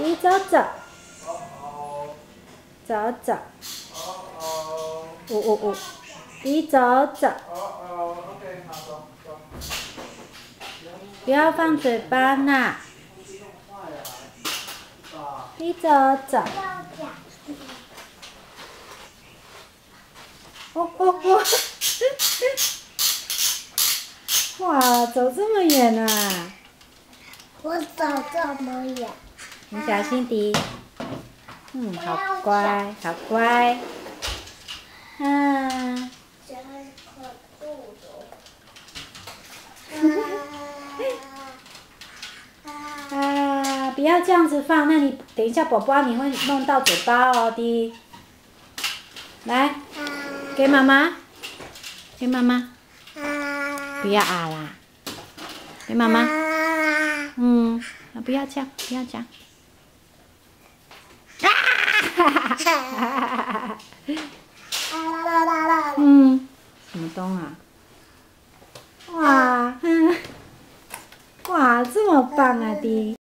弟走走，走走，呜，弟走走，不要放嘴巴呐，弟走走，哦，哇，走这么远啊！ 我走这么远。 你小心滴。好乖，好乖。 这可肚子。 不要这样子放，那你等一下宝宝你会弄到嘴巴哦，滴。来，给妈妈，给妈妈。不要啊啦，给妈妈。不要这样，不要这样。什么东啊？哇，这么棒啊，弟。